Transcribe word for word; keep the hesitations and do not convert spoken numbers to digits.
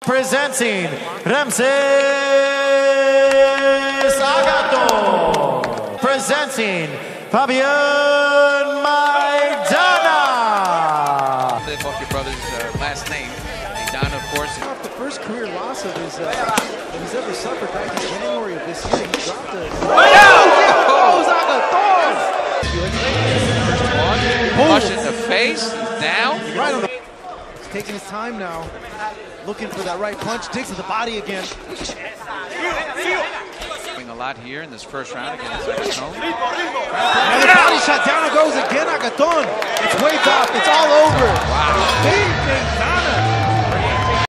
Presenting Ramses Agaton. Presenting Fabian Maidana. Live off your brother's uh, last name. Maidana, of course. Off the first career loss of his uh, that he's ever suffered back in January of this year. He dropped a. Oh, Agaton! Push in the face. He's down. Right on the. He's taking his time now, looking for that right punch. Digs to the body again. Doing a lot here in this first round against Agaton. Another body shot. Down it goes again. Agaton. It's way top. It's all over. Wow. Big, big